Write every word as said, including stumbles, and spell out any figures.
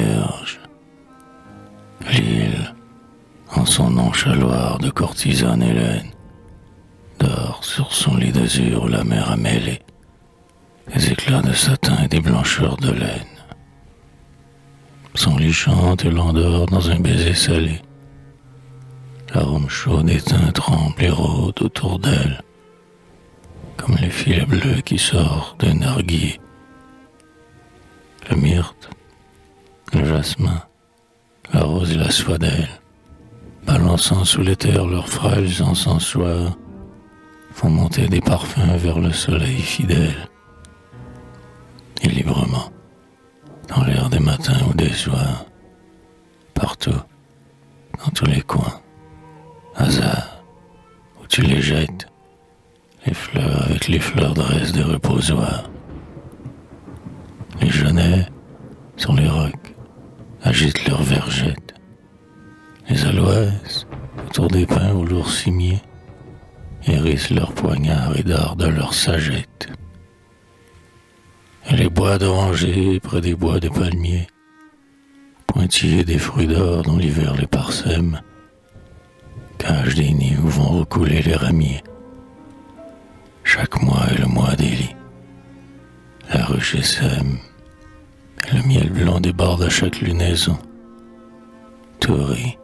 vierge. L'île, en son nonchaloir de courtisane Hélène, dort sur son lit d'azur où la mer a mêlé des éclats de satin et des blancheurs de laine. Son lit chante et l'endort dans un baiser salé. L'arôme chaud des teints tremble et rôde autour d'elle, comme les filets bleus qui sortent d'un narguilé. Le myrte, le jasmin, la rose et la soie d'elle, balançant sous l'éther leurs frêles encensoirs, font monter des parfums vers le soleil fidèle. Et librement, dans l'air des matins ou des soirs, partout, dans tous les coins, hasard, où tu les jettes, les fleurs avec les fleurs dressent des reposoirs. Les genêts, sur les rocs, agitent leurs vergettes. Les aloès, autour des pins ou lourds cimiers, hérissent leurs poignards et dardent leurs sagettes. Et les bois d'orangers près des bois de palmiers, pointillés des fruits d'or dont l'hiver les parsème, cachent des nids où vont recouler les ramiers. Chaque mois est le mois des lits. La ruche sème, et le miel blanc déborde à chaque lunaison. Tout rit,